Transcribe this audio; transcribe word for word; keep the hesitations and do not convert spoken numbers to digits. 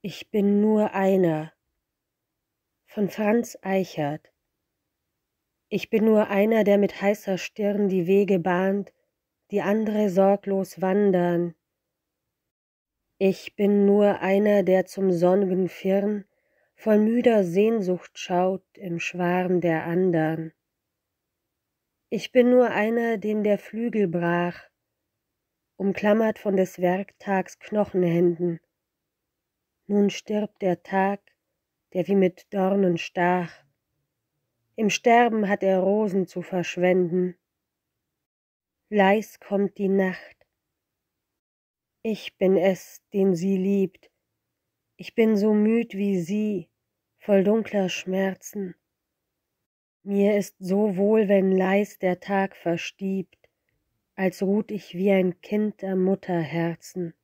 Ich bin nur einer von Franz Eichert. Ich bin nur einer, der mit heißer Stirn die Wege bahnt, die andere sorglos wandern. Ich bin nur einer, der zum sonn'gen Firn voll müder Sehnsucht schaut im Schwarm der andern. Ich bin nur einer, dem der Flügel brach, umklammert von des Werktags Knochenhänden. Nun stirbt der Tag, der wie mit Dornen stach. Im Sterben hat er Rosen zu verschwenden. Leis kommt die Nacht. Ich bin es, den sie liebt. Ich bin so müd wie sie, voll dunkler Schmerzen. Mir ist so wohl, wenn leis der Tag verstiebt, als ruht ich wie ein Kind am Mutterherzen.